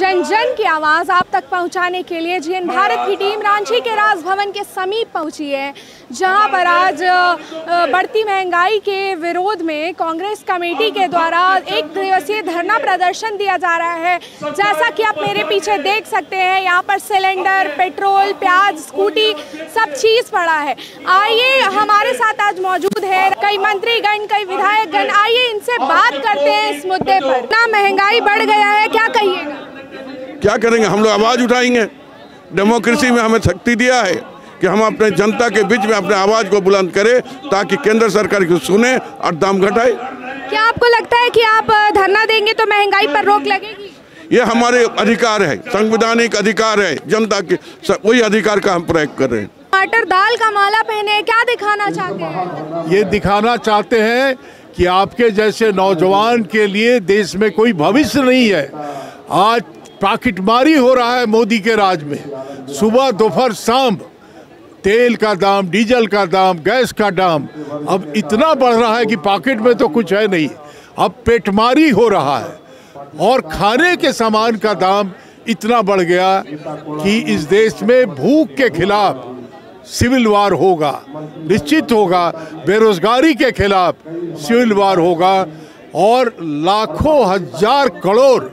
जन जन की आवाज़ आप तक पहुंचाने के लिए जीएन भारत की टीम रांची के राजभवन के समीप पहुंची है, जहां पर आज बढ़ती महंगाई के विरोध में कांग्रेस कमेटी के द्वारा एक दिवसीय धरना प्रदर्शन दिया जा रहा है। जैसा कि आप मेरे पीछे देख सकते हैं, यहां पर सिलेंडर, पेट्रोल, प्याज, स्कूटी सब चीज़ पड़ा है। आइए, हमारे साथ आज मौजूद है कई मंत्रीगण, कई विधायकगण। आइए इनसे बात करते हैं इस मुद्दे पर। इतना महंगाई बढ़ गया है, क्या कहिएगा? क्या करेंगे, हम लोग आवाज़ उठाएंगे। डेमोक्रेसी में हमें शक्ति दिया है कि हम अपने जनता के बीच में अपने आवाज़ को बुलंद करें ताकि केंद्र सरकार को सुने और दाम घटाए। क्या आपको लगता है कि आप धरना देंगे तो महंगाई पर रोक लगेगी? ये हमारे अधिकार है, संवैधानिक अधिकार है, जनता के वही अधिकार का हम प्रयोग कर रहे हैं। टमाटर दाल का माला पहने, क्या दिखाना चाहते हैं? ये दिखाना चाहते हैं कि आपके जैसे नौजवान के लिए देश में कोई भविष्य नहीं है। आज पॉकेटमारी हो रहा है मोदी के राज में। सुबह दोपहर शाम तेल का दाम, डीजल का दाम, गैस का दाम अब इतना बढ़ रहा है कि पॉकेट में तो कुछ है नहीं। अब पेटमारी हो रहा है और खाने के सामान का दाम इतना बढ़ गया कि इस देश में भूख के खिलाफ सिविल वार होगा, निश्चित होगा। बेरोजगारी के खिलाफ सिविल वार होगा और लाखों हजार करोड़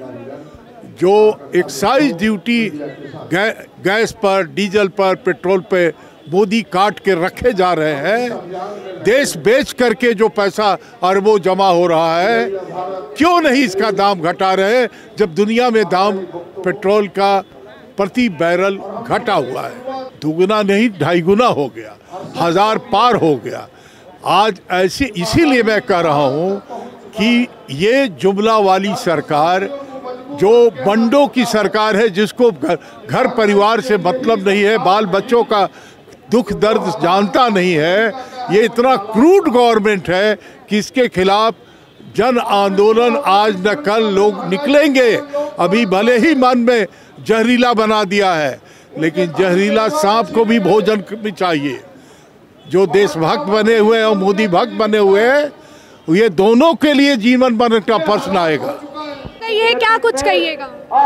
जो एक्साइज ड्यूटी गैस पर, डीजल पर, पेट्रोल पे मोदी काट के रखे जा रहे हैं। देश बेच करके जो पैसा अरबों जमा हो रहा है, क्यों नहीं इसका दाम घटा रहे जब दुनिया में दाम पेट्रोल का प्रति बैरल घटा हुआ है। दुगुना नहीं, ढाई गुना हो गया, 1000 पार हो गया। आज ऐसे इसीलिए मैं कह रहा हूँ कि ये जुमला वाली सरकार, जो बंडों की सरकार है, जिसको घर परिवार से मतलब नहीं है, बाल बच्चों का दुख दर्द जानता नहीं है, ये इतना क्रूड गवर्नमेंट है कि इसके खिलाफ जन आंदोलन आज न कल लोग निकलेंगे। अभी भले ही मन में जहरीला बना दिया है, लेकिन जहरीला सांप को भी भोजन भी चाहिए। जो देशभक्त बने हुए हैं और मोदी भक्त बने हुए हैं, ये दोनों के लिए जीवन मरण का प्रश्न आएगा। ये क्या कुछ कहिएगा?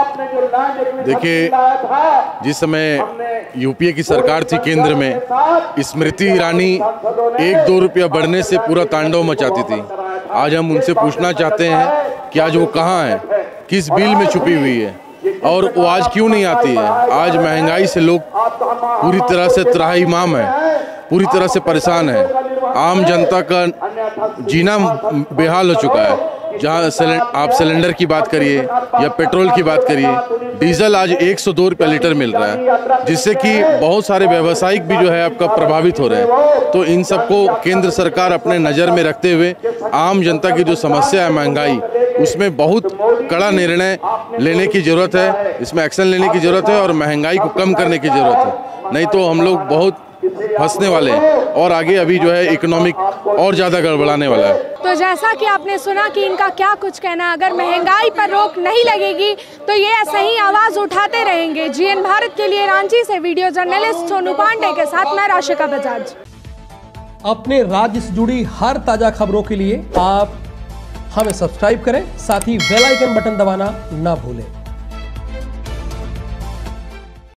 देखिए, जिस समय यूपीए की सरकार थी केंद्र में, स्मृति ईरानी 1-2 रुपया बढ़ने से पूरा तांडव मचाती थी। आज हम उनसे पूछना चाहते हैं कि आज वो कहाँ है, किस बिल में छुपी हुई है और वो आज क्यों नहीं आती है। आज महंगाई से लोग पूरी तरह से त्राहिमाम है, पूरी तरह से परेशान है। आम जनता का जीना बेहाल हो चुका है। जहाँ आप सिलेंडर की बात करिए या पेट्रोल की बात करिए, डीजल आज 102 रुपये लीटर मिल रहा है, जिससे कि बहुत सारे व्यावसायिक भी जो है आपका प्रभावित हो रहे हैं। तो इन सबको केंद्र सरकार अपने नज़र में रखते हुए आम जनता की जो समस्या है महंगाई, उसमें बहुत कड़ा निर्णय लेने की ज़रूरत है, इसमें एक्शन लेने की ज़रूरत है और महंगाई को कम करने की ज़रूरत है। नहीं तो हम लोग बहुत फंसने वाले हैं और आगे अभी जो है इकोनॉमिक और ज़्यादा गड़बड़ाने वाला है। तो जैसा कि आपने सुना कि इनका क्या कुछ कहना, अगर महंगाई पर रोक नहीं लगेगी तो ये ऐसे ही आवाज़ उठाते रहेंगे। जीएन भारत के लिए रांची से वीडियो जर्नलिस्ट सोनू पांडे के साथ मैं राशिका बजाज। अपने राज्य से जुड़ी हर ताजा खबरों के लिए आप हमें सब्सक्राइब करें, साथ ही बेल आइकन बटन दबाना ना भूलें।